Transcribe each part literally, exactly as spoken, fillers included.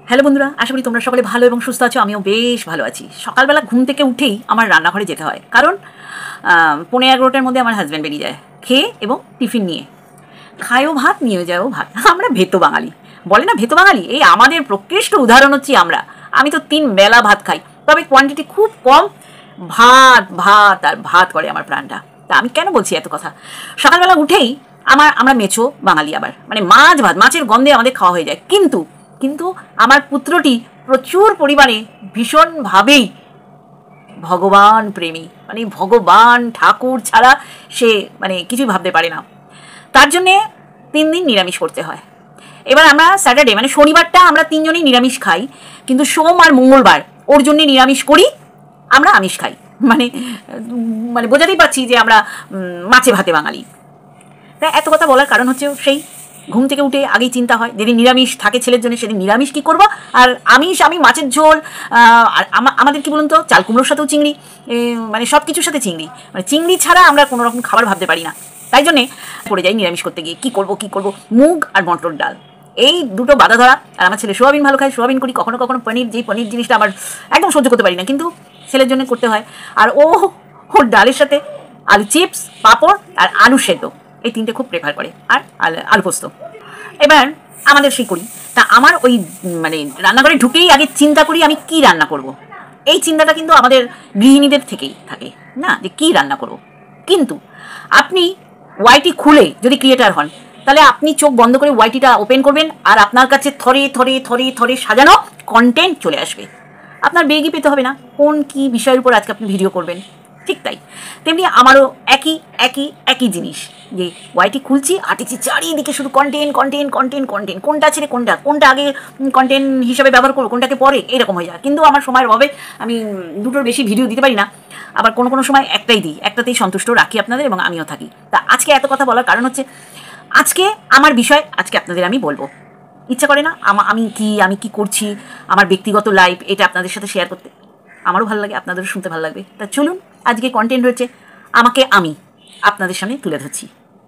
Hello বন্ধুরা, আশা করি তোমরা সকলে ভালো এবং সুস্থ আছো। আমিও বেশ ভালো আছি। সকালবেলা ঘুম থেকে উঠেই আমার রান্নাঘরে যেতে হয়, কারণ পনেরো এগারোটার মধ্যে আমার হাজব্যান্ড বেরিয়ে যায় খেয়ে এবং টিফিন নিয়ে। খায়ও ভাত, নিয়ে যায়ও ভাত। আমরা ভেতো বাঙালি, বলে না ভেতো বাঙালি, এই আমাদের প্রকৃষ্ট উদাহরণ হচ্ছি আমরা। আমি তো তিন বেলা ভাত খাই, তবে কোয়ান্টিটি খুব কম। ভাত ভাত আর ভাত করে আমার প্রাণটা। তা আমি কেন বলছি এত কথা? সকালবেলা উঠেই আমার আমরা মেছো বাঙালি, আবার মানে মাছ ভাত, মাছের গন্ধে আমাদের খাওয়া হয়ে যায়। কিন্তু কিন্তু আমার পুত্রটি প্রচুর পরিমাণে ভীষণভাবেই ভগবান প্রেমী, মানে ভগবান ঠাকুর ছাড়া সে মানে কিছুই ভাবতে পারে না। তার জন্যে তিন দিন নিরামিষ করতে হয়। এবার আমরা স্যাটারডে মানে শনিবারটা আমরা তিনজনই নিরামিষ খাই, কিন্তু সোম আর মঙ্গলবার ওর জন্য নিরামিষ করি, আমরা আমিষ খাই। মানে মানে বোঝাতেই পারছি যে আমরা মাছে ভাতে বাঙালি। তাই এত কথা বলার কারণ হচ্ছে সেই ঘুম থেকে উঠে আগেই চিন্তা হয়, যেদিন নিরামিষ থাকে ছেলের জন্য সেদিন নিরামিষ কী করবো, আর আমিষ আমি মাছের ঝোল, আর আমাদের কী বলুন তো, চাল কুমড়োর সাথেও চিংড়ি, মানে সব কিছুর সাথে চিংড়ি, মানে চিংড়ি ছাড়া আমরা কোনো রকম খাবার ভাবতে পারি না। তাই জন্যে পড়ে যাই নিরামিষ করতে গিয়ে, কী করবো কী করবো, মুগ আর মটর ডাল এই দুটো বাধা ধরা। আর আমার ছেলে সোয়াবিন ভালো খায়, সোয়াবিন করি, কখনো কখনো পনির, যেই পনির জিনিসটা আমার একদম সহ্য করতে পারি না, কিন্তু ছেলের জন্য করতে হয়। আর ও ওর ডালের সাথে আলু চিপস, পাঁপড় আর আলু সেদ্ধ, এই তিনটে খুব প্রেফার করে, আর আলু পোস্ত। এবার আমাদের সেই করি। তা আমার ওই মানে রান্নাঘরে ঢুকেই আগে চিন্তা করি আমি কি রান্না করব। এই চিন্তাটা কিন্তু আমাদের গৃহিণীদের থেকেই থাকে না, যে কি রান্না করব। কিন্তু আপনি ওয়াইটি খুলে যদি ক্রিয়েটার হন, তাহলে আপনি চোখ বন্ধ করে ওয়াইটিটা ওপেন করবেন, আর আপনার কাছে থরে থরে থরে থরে সাজানো কন্টেন্ট চলে আসবে। আপনার বেগই পেতে হবে না কোন কি বিষয়ের উপর আজকে আপনি ভিডিও করবেন। ঠিক তাই, তেমনি আমারও একই একই একই জিনিস, যে ওয়াইটি খুলছি, হাঁটেছি চারিদিকে শুধু কন্টেন্ট কন্টেন্ট কন্টেন্ট কন্টেন্ট, কোনটা ছেড়ে কোনটা, কোনটা আগে কন্টেন্ট হিসাবে ব্যবহার করবো, কোনটাকে পরে, এরকম হয়ে যায়। কিন্তু আমার সময়ের অভাবে আমি দুটোর বেশি ভিডিও দিতে পারি না, আবার কোনো কোনো সময় একটাই দিই, একটাতেই সন্তুষ্ট রাখি আপনাদের এবং আমিও থাকি। তা আজকে এত কথা বলার কারণ হচ্ছে, আজকে আমার বিষয় আজকে আপনাদের আমি বলবো। ইচ্ছা করে না আমি কি আমি কি করছি, আমার ব্যক্তিগত লাইফ, এটা আপনাদের সাথে শেয়ার করতে আমারও ভালো লাগে, আপনাদেরও শুনতে ভালো লাগবে। তা চলুন, আজকে কন্টেন্ট হচ্ছে আমাকে আমি আপনাদের সামনে তুলে ধরছি।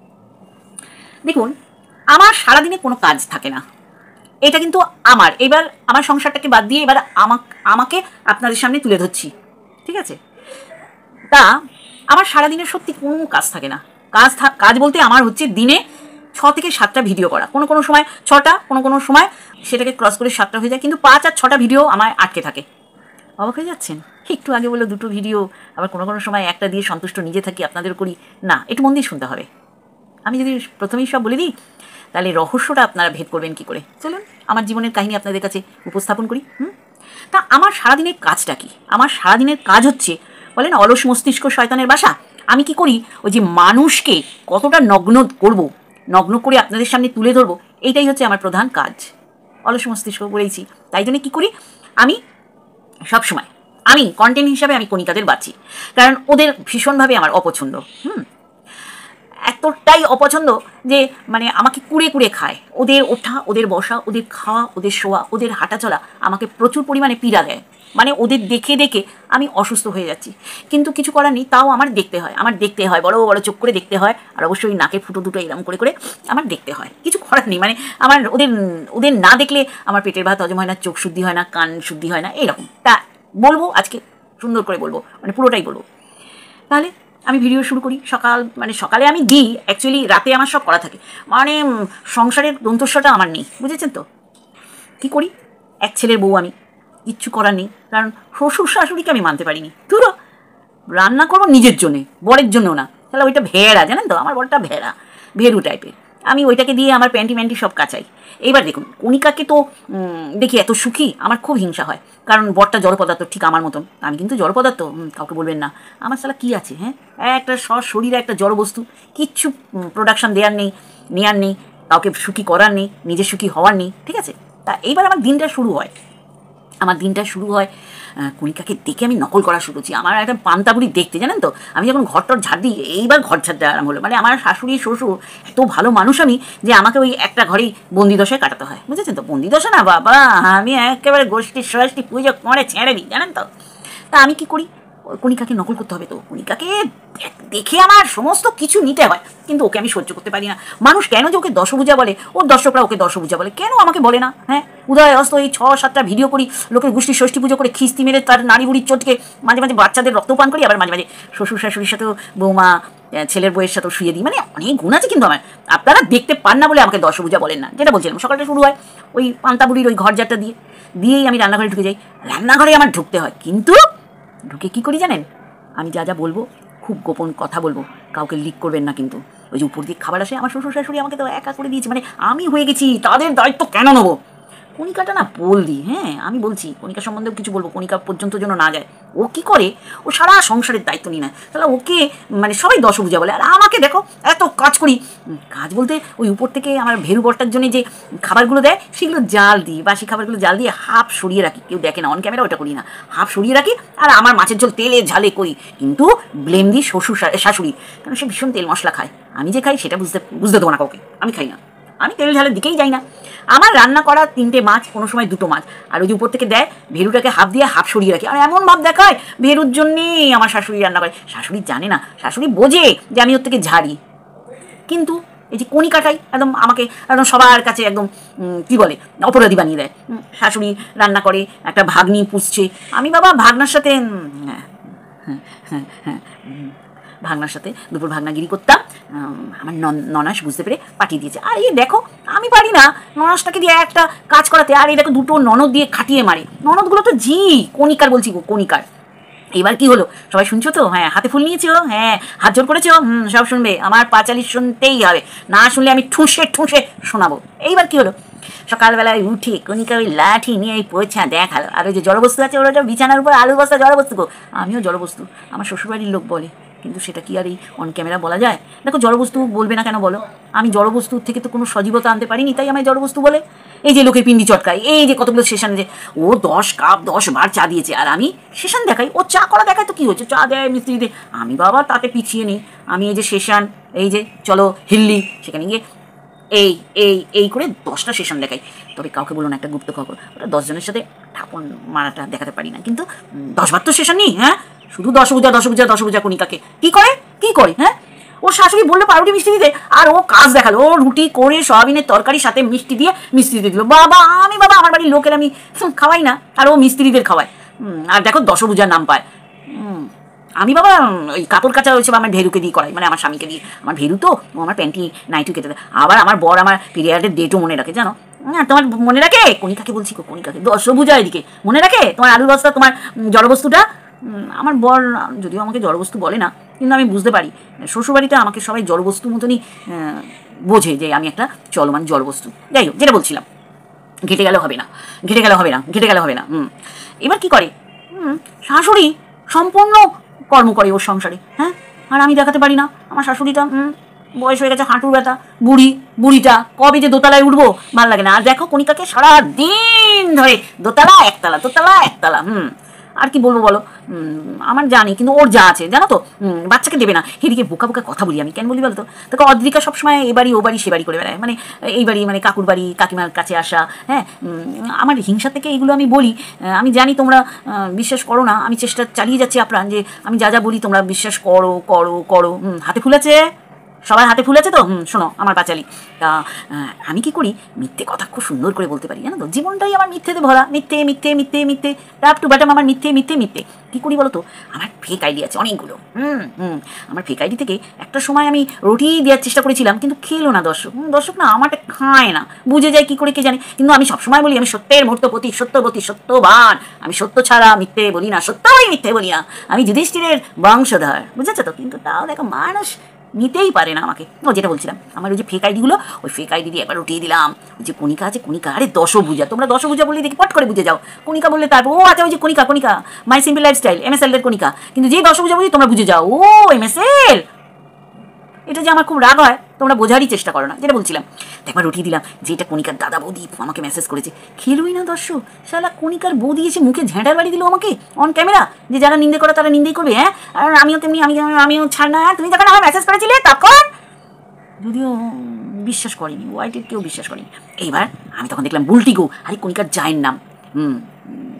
দেখুন, আমার সারাদিনে কোনো কাজ থাকে না, এটা কিন্তু আমার, এবার আমার সংসারটাকে বাদ দিয়ে এবার আমাকে আপনাদের সামনে তুলে ধরছি, ঠিক আছে? তা আমার সারাদিনের সত্যি কোনো কাজ থাকে না। কাজ কাজ বলতে আমার হচ্ছে দিনে ছ থেকে সাতটা ভিডিও করা, কোনো কোনো সময় ছটা, কোনো কোনো সময় সেটাকে ক্রস করে সাতটা হয়ে যায়, কিন্তু পাঁচ আর ছটা ভিডিও আমার আটকে থাকে। অবাক হয়ে যাচ্ছেন? একটু আগে বললো দুটো ভিডিও, আবার কোনো কোনো সময় একটা দিয়ে সন্তুষ্ট নিজে থাকি, আপনাদের করি না। একটু মন দিয়ে শুনতে হবে। আমি যদি প্রথমেই সব বলে দিই, তাহলে রহস্যটা আপনারা ভেদ করবেন কী করে। চলুন আমার জীবনের কাহিনী আপনাদের কাছে উপস্থাপন করি। হুম তা আমার সারাদিনের কাজটা কি? আমার সারাদিনের কাজ হচ্ছে, বলে না অলস মস্তিষ্ক শয়তানের বাসা। আমি কি করি, ওই যে মানুষকে কতটা নগ্ন করব, নগ্ন করে আপনাদের সামনে তুলে ধরবো, এইটাই হচ্ছে আমার প্রধান কাজ। অলস মস্তিষ্ক বলেইছি, তাই জন্য কী করি, আমি সবসময় আমি কন্টেন্ট হিসাবে আমি কণিকাদের বাঁচি, কারণ ওদের ভীষণভাবে আমার অপছন্দ। হুম এতটাই অপছন্দ যে মানে আমাকে কুড়ে কুড়ে খায়। ওদের ওঠা, ওদের বসা, ওদের খাওয়া, ওদের শোয়া, ওদের হাঁটা চলা আমাকে প্রচুর পরিমাণে পীড়া দেয়। মানে ওদের দেখে দেখে আমি অসুস্থ হয়ে যাচ্ছি, কিন্তু কিছু করার নেই, তাও আমার দেখতে হয়, আমার দেখতে হয়, বড় বড় চোখ করে দেখতে হয়, আর অবশ্যই নাকের ফুটো দুটো এরম করে করে আমার দেখতে হয়। কিছু করার নেই, মানে আমার ওদের ওদের না দেখলে আমার পেটের ভাত হজম হয় না, চোখ শুদ্ধি হয় না, কান শুদ্ধি হয় না, এরকম। তা বলবো আজকে, সুন্দর করে বলবো, মানে পুরোটাই বলবো। তাহলে আমি ভিডিও শুরু করি সকাল, মানে সকালে আমি দিই, অ্যাকচুয়ালি রাতে আমার সব করা থাকে, মানে সংসারের দন্তস্বটা আমার নেই, বুঝেছেন তো? কী করি, এক ছেলের বউ আমি, কিচ্ছু করার নেই, কারণ শ্বশুর শাশুড়িকে আমি মানতে পারিনি। ধুরো, রান্না করবো নিজের জন্যে, বরের জন্য না। তাহলে ওইটা ভেড়া, জানেন তো, আমার বরটা ভেড়া, ভেরু টাইপের। আমি ওইটাকে দিয়ে আমার প্যান্টি ম্যান্টি সব কাচাই। এইবার দেখুন, কণিকাকে তো দেখি এত সুখী, আমার খুব হিংসা হয়, কারণ বরটা জড় পদার্থ ঠিক আমার মতন। আমি কিন্তু জড় পদার্থ, কাউকে বলবেন না। আমার সালা কী আছে, হ্যাঁ, একটা শরীরে একটা জড় বস্তু, কিচ্ছু প্রোডাকশান দেওয়ার নেই, নেওয়ার নেই, কাউকে সুখী করার নেই, নিজের সুখী হওয়ার নেই, ঠিক আছে? তা এইবার আমার দিনটা শুরু হয়, আমার দিনটা শুরু হয় কণিকাকে দেখে আমি নকল করা শুরু করছি। আমার একটা পান্তাবুড়ি দেখতে, জানেন তো, আমি যখন ঘরটর ঝাড় দিই, এইবার ঘর ঝাড় দেওয়া আরাম হলো। মানে আমার শাশুড়ি শ্বশুর এত ভালো মানুষ আমি, যে আমাকে ওই একটা ঘরেই বন্দিদশায় কাটাতে হয়, বুঝেছেন তো? বন্দিদশা না বাবা, আমি একেবারে গোষ্ঠী ষষ্ঠী পুজো করে ছেড়ে দিই, জানেন তো? তা আমি কী করি, কণিকাকে নকল করতে হবে তো, কণিকাকে দেখে আমার সমস্ত কিছু নিতে হয়, কিন্তু ওকে আমি সহ্য করতে পারি না। মানুষ কেন যে ওকে দশভুজা বলে, ওর দর্শকরা ওকে দশভুজা বলে, কেন আমাকে বলে না? হ্যাঁ, উদয় অস্ত এই ছ সাতটা ভিডিও করি, লোকের গোষ্ঠী ষষ্ঠী পুজো করে খিস্তি মেরে তার নারী বুড়ির চোটকে মাঝে মাঝে বাচ্চাদের রক্তপান করি, আবার মাঝে মাঝে শ্বশুর শাশুড়ির সাথেও, বৌমা ছেলের বইয়ের সাথেও শুয়ে দিই, মানে অনেক গুণ আছে কিন্তু আমার। আপনারা দেখতে পান না বলে আমাকে দশভুজা বলেন না। যেটা বলছিলাম, সকালটা শুরু হয় ওই পান্তা বুড়ির ওই ঘরজারটা দিয়ে, দিয়েই আমি রান্নাঘরে ঢুকে যাই। রান্নাঘরে আমার ঢুকতে হয়, কিন্তু ঢুকে কী করি জানেন? আমি যা যা বলবো খুব গোপন কথা বলবো, কাউকে লিক করবেন না কিন্তু। ওই যে উপর দিয়ে খাবার আসে, আমার শ্বশুর শাশুড়ি আমাকে তো একা করে দিয়েছে, মানে আমি হয়ে গেছি, তাদের দায়িত্ব কেন নেবো? কণিকাটা না বল দিই, হ্যাঁ আমি বলছি, কণিকা সম্বন্ধেও কিছু বলবো, কণিকা পর্যন্ত যেন না যায়। ও কি করে, ও সারা সংসারের দায়িত্ব নিয়ে নেয়, তাহলে ওকে মানে সবাই দশভুজা বলে। আর আমাকে দেখো এত কাজ করি, কাজ বলতে ওই উপর থেকে আমার ভেরু বরটার জন্য যে খাবারগুলো দেয় সেগুলো জাল দিই, বাসি খাবারগুলো জাল দিয়ে হাফ সরিয়ে রাখি, কেউ দেখে না, অন ক্যামেরা ওটা করি না, হাফ সরিয়ে রাখি। আর আমার মাছের ঝোল তেলে ঝালে করি, কিন্তু ব্লেম দিই শ্বশুর শাশুড়ি, কারণ সে ভীষণ তেল মশলা খায়। আমি যে খাই সেটা বুঝতে বুঝতে দেবো না কাউকে, আমি খাই না, আমি তেল ঝালের দিকেই যাই না। আমার রান্না করা তিনটে মাছ, কোনো সময় দুটো মাছ, আর ওই যে উপর থেকে দেয় ভেরুটাকে হাফ দিয়ে হাফ সরিয়ে রাখি। আর এমন ভাব দেখায় ভেরুর জন্যেই আমার শাশুড়ি রান্না করে। শাশুড়ি জানে না, শাশুড়ি বোঝে যে আমি ওর থেকে ঝাড়ি, কিন্তু এই যে কণিকাটাই একদম আমাকে একদম সবার কাছে একদম কী বলে অপরাধী বানিয়ে দেয়। শাশুড়ি রান্না করে, একটা ভাগ্নি পুষছে, আমি বাবা ভাগনার সাথে হ্যাঁ হ্যাঁ হ্যাঁ হ্যাঁ ভাগনার সাথে দুপুর ভাগনাগিরি করতাম। আমার ননাস বুঝতে পেরে পাঠিয়ে দিয়েছে। আর এই দেখো আমি পারি না ননাসটাকে দিয়ে একটা কাজ করাতে, আর এই দেখো দুটো ননদ দিয়ে খাটিয়ে মারে। ননদগুলো তো জি কণিকার বলছি গো, কণিকার। এবার কি হলো সবাই শুনছো তো? হ্যাঁ, হাতে ফুল নিয়েছো, হ্যাঁ হাত জোর করেছো, হুম সব শুনবে, আমার পাঁচালি শুনতেই হবে, না শুনলে আমি ঠুসে ঠুসে শোনাবো। এইবার কি হলো, সকালবেলায় উঠে কণিকা ওই লাঠি নিয়ে এই পোছা দেখালো, আর ওই যে জড়বস্তু আছে ওরা বিছানার উপর আলু বস্তা জড়বস্তু গো, আমিও জড়বস্তু, আমার শ্বশুরবাড়ির লোক বলে, কিন্তু সেটা কি আর এই অন ক্যামেরা বলা যায়? দেখো জড়বস্তু বলবে না কেন বলো? আমি জড়বস্তুর থেকে তো কোনো সজীবতা আনতে পারিনি, তাই আমায় জড়বস্তু বলে। এই যে লোকের পিন্ডি চটকায়, এই যে কতগুলো সেশন, যে ও দশ কাপ দশ বার চা দিয়েছে, আর আমি সেশন দেখাই, ও চা করা দেখায় তো কী হয়েছে, চা দেয় মিস্ত্রি দিয়ে, আমি বাবা তাতে পিছিয়ে নেই। আমি এই যে সেশন, এই যে চলো হিল্লি, সেখানে গিয়ে এই এই এই করে দশটা সেশন দেখাই। তবে কাউকে বলো না, একটা গুপ্ত খবর, ওটা দশজনের সাথে ঠাকুর মারাটা দেখাতে পারি না, কিন্তু দশবার তো সেশন নেই। হ্যাঁ, শুধু দশভুজা দশভুজা দশভুজা কণিকাকে কী করে কী করে হ্যাঁ, ওর শাশুড়ি বললো পাউরুটি মিষ্টি দিতে, আর ও কাজ দেখালো, ও রুটি করে সয়াবিনের তরকারির সাথে মিষ্টি দিয়ে মিস্ত্রি দিয়ে দিল। বাবা আমি বাবা আমার বাড়ির লোকের আমি খাওয়াই না, আর ও মিস্ত্রিদের খাওয়ায়। আর দেখো দশভুজার নাম পায়। আমি বাবা ওই কাপড় কাচা হয়েছে বা আমার ভেরুকে দিয়ে করাই, মানে আমার স্বামীকে দিয়ে। আমার ভেরু তো ও আমার প্যান্টি নাইটু কেটে দেয়। আবার আমার বর আমার পিরিয়ডের ডেটও মনে রাখে, জানো? হ্যাঁ, তোমার মনে রাখে, কণিকাকে বলছি গো, কণিকাকে দশভুজা এদিকে মনে রাখে তোমার আলু বস্তা, তোমার জড়বস্তুটা। আমার বর যদিও আমাকে জড়বস্তু বলে না, কিন্তু আমি বুঝতে পারি শ্বশুরবাড়িতে আমাকে সবাই জড়বস্তু মতনই বোঝে, যে আমি একটা চলমান জড়বস্তু। যাই হোক, যেটা বলছিলাম, ঘেটে গেলে হবে না, ঘেটে গেলে হবে না, ঘেটে গেলে হবে না। হুম এবার কি করে, হুম শাশুড়ি সম্পূর্ণ কর্ম করে ওর সংসারে, হ্যাঁ, আর আমি দেখাতে পারি না। আমার শাশুড়িটা হুম বয়স হয়ে গেছে, হাঁটুর ব্যথা, বুড়ি বুড়িটা কবে যে দোতলায় উঠবো ভালো লাগে না। আর দেখো কণিকাকে সারা দিন ধরে দোতলা একতলা দোতলা একতলা। হুম আর কি বলবো বলো, আমার জানি, কিন্তু ওর যা আছে জানো তো, বাচ্চাকে দেবে না। এদিকে বোকা বোকা কথা বলি আমি, কেন বলি বলো তো? দেখো অদ্রিকা সবসময় এ বাড়ি ও বাড়ি সে বাড়ি করে বেড়ায়, মানে এই বাড়ি মানে কাকুর বাড়ি, কাকিমার কাছে আসা। হ্যাঁ, আমার হিংসা থেকে এইগুলো আমি বলি। আমি জানি তোমরা বিশ্বাস করো না, আমি চেষ্টা চালিয়ে যাচ্ছি আপ্রাণ, যে আমি যা যা বলি তোমরা বিশ্বাস করো করো করো। হাতে ফুল আছে, সবার হাতে ফুল আছে তো? হুম শোনো আমার বাচালি, তা আমি কি করি, মিথ্যে কথা খুব সুন্দর করে বলতে পারি, জানো তো? জীবনটাই আমার মিথ্যেতে ভরা, মিথ্যে মিথ্যে মিথ্যে মিথ্যে টাপ টু বাটাম আমার মিথ্যে মিথ্যে মিথ্যে। কী করি বলো তো, আমার ফেক আইডি আছে অনেকগুলো। হুম হুম আমার ফেক আইডি থেকে একটা সময় আমি রুটি দেওয়ার চেষ্টা করেছিলাম, কিন্তু খেলো না দর্শক। দর্শক না আমারটা খায় না, বুঝে যায় কী করে কে জানে। কিন্তু আমি সবসময় বলি আমি সত্যের মুহূর্তপতি, সত্যবতী, সত্যবান, আমি সত্য ছাড়া মিথ্যে বলি না, সত্যই মিথ্যে বলি না, আমি যুধিষ্ঠিরের বংশধর, বুঝেছো তো? কিন্তু তাও দেখো মানুষ নিতেই পারে না আমাকে। ও যেটা বলছিলাম, আমার ওই যে ফেক আইডিগুলো, ওই ফেক আইডি দিয়ে একবার উঠিয়ে দিলাম। ওই যে কণিকা আছে, কণিকা, আরে দশভুজা, তোমরা দশভুজা বললে দেখি পট করে বুঝে যাও। কণিকা বললে তারপর ও আচ্ছা ওই যে Kanika, Kanika my simple lifestyle M S L এর কণিকা, কিন্তু যেই দশভুজা বলি তোমরা বুঝে যাও ও এম এস এল। এটা যে আমার খুব রাগ হয়, তোমরা বোঝারই চেষ্টা করো না। যেটা বলছিলাম, একবার উঠিয়ে দিলাম যে এটা কণিকার দাদা বৌদি আমাকে মেসেজ করেছে। খেলোই না দর্শক, শালা কণিকার বৌদি এসে মুখে ঝেঁটার বাড়ি দিল আমাকে অন ক্যামেরা, যে যারা নিন্দে করে তারা নিন্দেই করবে। হ্যাঁ, আর আমিও তেমনি, আমি আমিও ছাড় না। তুমি যখন আমার মেসেজ করেছিলে তখন যদিও বিশ্বাস করেনি, ওয়াইটির কেউ বিশ্বাস করেনি। এইবার আমি তখন দেখলাম বুলটি গো, আরে কণিকার জায়ের নাম। হুম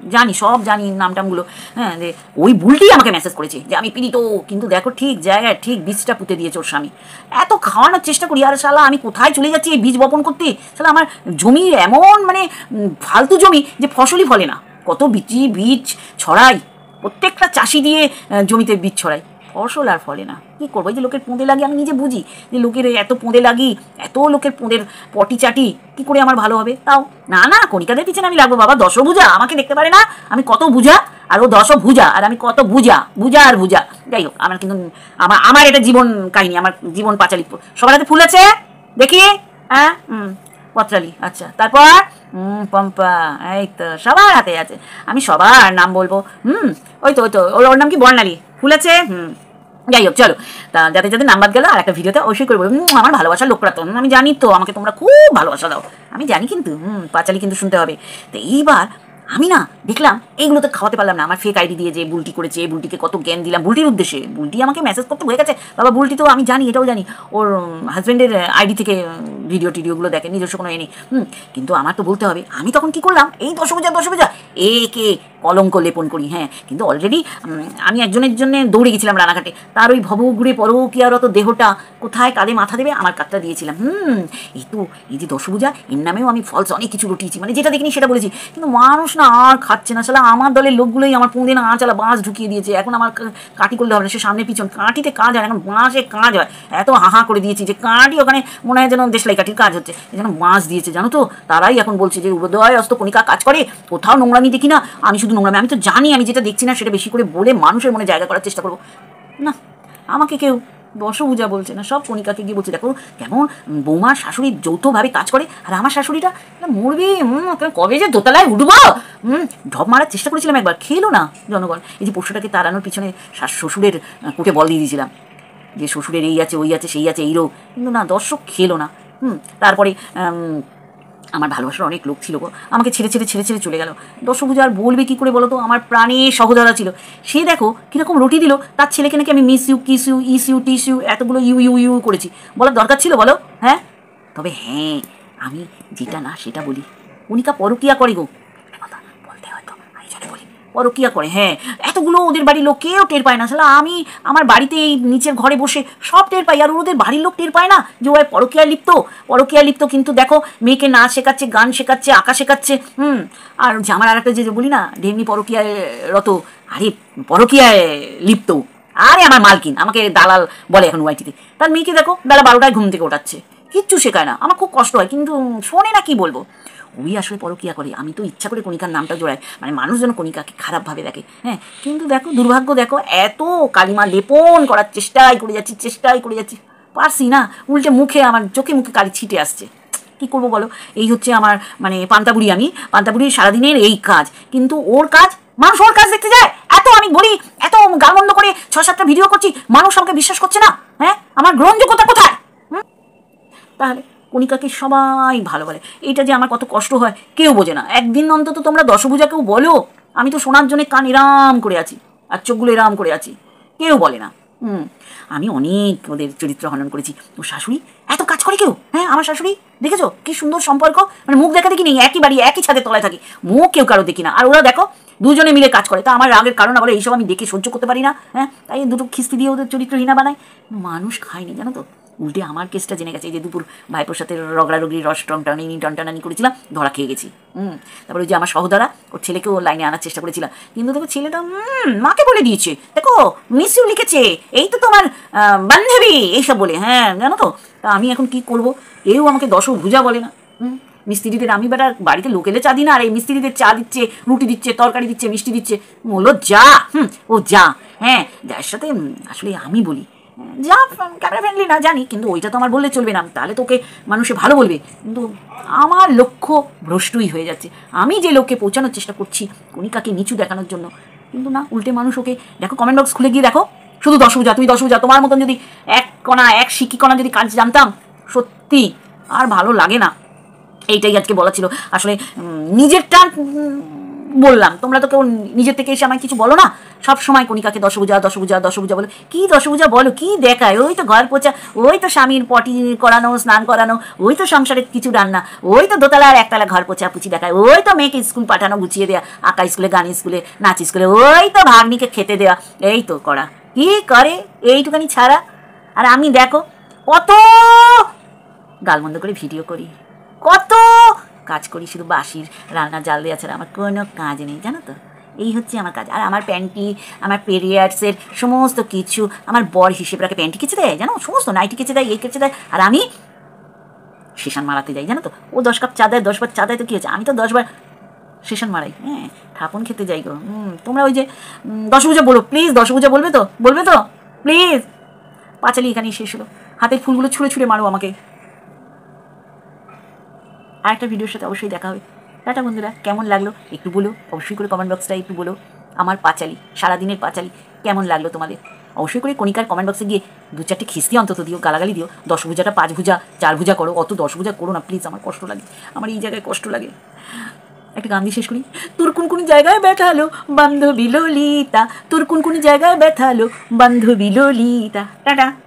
জানি, সব জানি নামটামগুলো, হ্যাঁ, যে ওই বুলটি আমাকে মেসেজ করেছে যে আমি পীড়িত, কিন্তু দেখো ঠিক জায়গায় ঠিক বীজটা পুঁতে দিয়েছে ওর স্বামী। এত খাওয়ানোর চেষ্টা করি, আর শালা আমি কোথায় চলে যাচ্ছি এই বীজ বপন করতে, শালা আমার জমি এমন মানে ফালতু জমি যে ফসলই ফলে না, কত বীজি বীজ ছড়াই, প্রত্যেকটা চাষি দিয়ে জমিতে বীজ ছড়াই, ফসল আর ফলে না। কী করবো, এই যে লোকের পোঁদে লাগি, আমি নিজে বুঝি যে লোকের এত পোঁদে লাগি, এত লোকের পোঁদের পটি চাটি, কী করে আমার ভালো হবে? তাও না না, কণিকাদের পিছনে আমি লাগবো, বাবা দশভুজা আমাকে দেখতে পারে না, আমি কত বুঝা, আর ও দশভুজা, আর আমি কত বুঝা, বুঝা আর বুঝা। যাই হোক, আমার কিন্তু আমার আমার এটা জীবন কাহিনী, আমার জীবন পাঁচালি। সবার হাতে ফুল আছে দেখি, হ্যাঁ, হুম, পত্রালি, আচ্ছা, তারপর হুম, পম্পা, এই তো সবার হাতে আছে, আমি সবার নাম বলবো। হুম, ওই তো ওই তো ওর নাম কি, বর্ণালী, ফুল আছে, হুম। যাই হোক, চলো, তা যাতে যাতে নাম বাদ গেল, আর একটা ভিডিওতে অবশ্যই করবো। আমার ভালোবাসার লোকরা তো, আমি জানি তো আমাকে তোমরা খুব ভালোবাসা দাও, আমি জানি, কিন্তু হুম, পাঁচালি কিন্তু শুনতে হবে। তো এইবার আমি না দেখলাম এইগুলো তো খাওয়াতে পারলাম না, আমার ফেক আইডি দিয়ে যে বুলটি করেছে, বুলটিকে কত জ্ঞান দিলাম বুলটির উদ্দেশ্যে, বুলটি আমাকে মেসেজ করতে হয়ে গেছে, বাবা বুলটি তো আমি জানি, এটাও জানি ওর হাজব্যান্ডের আইডি থেকে ভিডিও টিডিওগুলো দেখে, নিজস্ব কোনো এ নেই। হুম, কিন্তু আমার তো বলতে হবে, আমি তখন কি করলাম, এই দশভুজা দশভুজা একে কলঙ্ক লেপন করি, হ্যাঁ, কিন্তু অলরেডি আমি একজনের জন্য দৌড়ে গেছিলাম রানাঘাটে, তার ওই ভবঘুরে পরকীয়ারত দেহটা কোথায় কাঁধে মাথা দেবে, আমার কাজটা দিয়েছিলাম। হুম, এই তো এই যে দশভুজা, এর নামেও আমি ফলস অনেক কিছু রটিয়েছি, মানে যেটা দেখিনি সেটা বলেছি, কিন্তু মানুষ না আর খাচ্ছে না, শালা আমার দলের লোকগুলোই আমার পুঁদে না চালা বাঁশ ঢুকিয়ে দিয়েছে, এখন আমার কাটি করলে হবে না, সে সামনে পিছন কাঁটিতে কাজ হয়, এখন বাঁশে কাজ হয়, এত হাহা করে দিয়েছি যে কাঁটি ওখানে মনে হয় যেন দেশলাই কাঠির কাজ হচ্ছে, যেন বাঁশ দিয়েছে, জানো তো, তারাই এখন বলছে যে উদয় অস্ত কণিকা কাজ করে, কোথাও নোংরামি দেখি না, আমি শুধু নোংরামি, আমি তো জানি আমি যেটা দেখছি না সেটা বেশি করে বলে মানুষের মনে জায়গা করার চেষ্টা করবো না, আমাকে কেউ দশভুজা বলছে না, সব কণিকাকে গিয়ে বলছে, দেখো কেমন বৌমা শাশুড়ি যৌথভাবে কাজ করে, আর আমার শাশুড়িটা মরবি, কবে যে দোতলায় উঠবো, হুম, ঢপ মারার চেষ্টা করেছিলাম একবার, খেলো না জনগণ, এই যে পশুটাকে তাড়ানোর পিছনে শ্বশুরের কোটে বল দিয়ে দিয়েছিলাম যে শ্বশুরের এই আছে ওই আছে সেই আছে এই রোগ, কিন্তু না, দর্শক খেলো না। হুম, তারপরে আমার ভালোবাসার অনেক লোক ছিল গো, আমাকে ছেড়ে ছেড়ে ছেড়ে ছেড়ে চলে গেল, দশভুজা আর বলবে কী করে বলো তো, আমার প্রাণের সহোদরা ছিল, সে দেখো কীরকম রুটি দিল, তার ছেলেকে নাকি আমি miss you kiss you is you tease you এতগুলো ইউ ইউ ইউ করেছি, বলার দরকার ছিল বলো? হ্যাঁ, তবে হ্যাঁ, আমি যেটা না সেটা বলি, কণিকা পরকীয়া করে গো, কথা বলতে হয়তো আমি জানি বলি, পরকীয়া করে, হ্যাঁ, এতগুলো ওদের বাড়ির লোক কেউ টের পায় না, আসলে আমি আমার বাড়িতে এই নিচের ঘরে বসে সব টের পাই, আর ওদের বাড়ির লোক টের পায় না যে ওই পরকীয়া লিপ্ত, পরকীয়া লিপ্ত, কিন্তু দেখো মেয়েকে নাচ শেখাচ্ছে, গান শেখাচ্ছে, আঁকা শেখাচ্ছে। হুম, আর যে আমার আর একটা যে বলি না ঢেমনি পরকীয়ায় রত, আরে পরকীয়ায় লিপ্ত, আরে আমার মালকিন, আমাকে দালাল বলে এখন ওয়াইটিতে, তার মেয়েকে দেখো বেলা বারোটায় ঘুম থেকে ওঠাচ্ছে, কিচ্ছু শেখায় না, আমার খুব কষ্ট হয়, কিন্তু শোনে না, কি বলবো, ওই আসলে পরকীয়া করে, আমি তো ইচ্ছা করে কণিকার নামটা জোড়াই, মানে মানুষ যেন কণিকাকে খারাপভাবে দেখে, হ্যাঁ, কিন্তু দেখো দুর্ভাগ্য, দেখো এত কালিমা লেপন করার চেষ্টাই করে যাচ্ছি, চেষ্টাই করে যাচ্ছি, পারছি না, উল্টে মুখে আমার চোখে মুখে কালি ছিটে আসছে, কী করবো বলো, এই হচ্ছে আমার মানে পান্তাবুড়ি, আমি পান্তাবুড়ির সারাদিনের এই কাজ, কিন্তু ওর কাজ, মানুষ ওর কাজ দেখতে যায়, এত আমি বলি, এত গালমন্দ করে ছ সাতটা ভিডিও করছি, মানুষ আমাকে বিশ্বাস করছে না, হ্যাঁ, আমার গ্রহণযোগ্যতা কোথায়? তাহলে কণিকাকে সবাই ভালো বলে, এইটা যে আমার কত কষ্ট হয় কেউ বোঝে না, একদিন অন্তত তোমরা দশভুজাকেও বলো, আমি তো শোনার জন্য কান এরাম করে আছি, আর চোখগুলো এরাম করে আছি, কেউ বলে না। হুম, আমি অনেক ওদের চরিত্র হনন করেছি, ও শাশুড়ি এত কাজ করে কেউ, হ্যাঁ, আমার শাশুড়ি দেখেছো কি সুন্দর সম্পর্ক, মানে মুখ দেখা দেখি নেই, একই বাড়ি একই ছাদের তলায় থাকি, মুখ কেউ কারো দেখি না, আর ওরা দেখো দুজনে মিলে কাজ করে, তা আমার রাগের কারণ আবার এইসব আমি দেখে সহ্য করতে পারি না, হ্যাঁ, তাই দুটো খিস্তি দিয়ে ওদের চরিত্রহীনা বানায়, মানুষ খায়নি জানো তো, উল্টে আমার কেসটা জেনে গেছে, এই যে দুপুর ভাইপোর সাথে রগড়ারগড়ি রস টনটানি টনটানানি করেছিলাম, ধরা খেয়ে গেছি। হুম, তারপরে ওই যে আমার সহোদরা, ওর ছেলেকেও লাইনে আনার চেষ্টা করেছিলাম, কিন্তু দেখো ছেলেটা হুম মাকে বলে দিয়েছে, দেখো মিস ইউ লিখেছে, এই তো তোমার বান্ধবী এইসব বলে, হ্যাঁ জানো তো, তা আমি এখন কি করব, কেউ আমাকে দশভুজা বলে না। হুম, মিস্ত্রিদের আমি বেটার বাড়িতে লোক এলে চা দিই না, আর এই মিস্ত্রিদের চা দিচ্ছে, রুটি দিচ্ছে, তরকারি দিচ্ছে, মিষ্টি দিচ্ছে, বললো যা, হুম, ও যা, হ্যাঁ, যার সাথে আসলে আমি বলি যা, ক্যামেরা ফ্রেন্ডলি না জানি, কিন্তু ওইটা তো আমার বললে চলবে না, তাহলে তোকে মানুষে ভালো বলবে, কিন্তু আমার লক্ষ্য ভ্রষ্টই হয়ে যাচ্ছে, আমি যে লোককে পৌঁছানোর চেষ্টা করছি কণিকাকে নিচু দেখানোর জন্য, কিন্তু না, উল্টে মানুষ ওকে দেখো, কমেন্ট বক্স খুলে গিয়ে দেখো, শুধু দশভুজা, তুমি দশভুজা, তোমার মতন যদি এক কণা এক শিকি কণা যদি কাজ জানতাম, সত্যি আর ভালো লাগে না। এইটাই আজকে বলা ছিল, আসলে নিজেরটা বললাম, তোমরা তো কেউ নিজের থেকে এসে আমায় কিছু বলো না। সব সময় কণিকাকে দশভুজা দশভুজা দশভুজা বলো। কি দশভুজা বলো, কি দেখায়? ওই তো ঘর পোছা, ওই তো স্বামীর পটি করানো, স্নান করানো, ওই তো সংসারের কিছু রান্না, ওই তো দোতলা আর একতলা ঘর পোছা পুচি দেখায়, ওই তো মেয়েকে স্কুল পাঠানো, গুছিয়ে দেওয়া, আঁকা স্কুলে, গান স্কুলে, নাচ স্কুলে, ওই তো ভাগ্নিকে খেতে দেওয়া, এই তো করা। কি করে এইটুখানি ছাড়া? আর আমি দেখো কত গালমন্দ করে ভিডিও করি, কত কাজ করি, শুধু বাসির রান্না জাল দেওয়া ছাড়া আমার কোনো কাজ নেই, জানো তো? এই হচ্ছে আমার কাজ। আর আমার প্যান্টি, আমার পেরিয়াডসের সমস্ত কিছু আমার বর হিসেবে রাখে। প্যান্টি কেচে দেয়, জানো, সমস্ত নাইটি কেচে দেয়, এই কেচে দেয়, আর আমি সেশন মারাতে যাই, জানো তো? ও দশ কাপ চা দেয়, দশ বার চা দেয়, তো কী হচ্ছে? আমি তো দশ বার সেশন মারাই। হ্যাঁ, থাপন খেতে যাই গো। হুম, তোমরা ওই যে দশভুজা বলো প্লিজ, দশভুজা বলবে তো, বলবে তো প্লিজ। পাঁচালি এখানেই শেষ হলো। হাতের ফুলগুলো ছুঁড়ে ছুঁড়ে মারো আমাকে। আর একটা ভিডিওর সাথে অবশ্যই দেখা হবে। টাটা বন্ধুরা, কেমন লাগলো একটু বলো, অবশ্যই করে কমেন্ট বক্সটা একটু বলো। আমার পাঁচালি, সারাদিনের পাঁচালি কেমন লাগলো তোমাদের? অবশ্যই করে কণিকার কমেন্ট বক্সে গিয়ে দু চারটে খিস্তি অন্তত দিও, গালাগালি দিও। দশ ভুজাটা পাঁচ ভুজা, চার ভুজা করো, অত দশ ভুজা করো না প্লিজ, আমার কষ্ট লাগে, আমার এই জায়গায় কষ্ট লাগে। একটা গান দিয়ে শেষ করি। তোর কোন কোন জায়গায় ব্যথালো বান্ধবী ললিতা, তোর কোন কোন জায়গায় ব্যথালো বান্ধবী ললিতা। টাটা।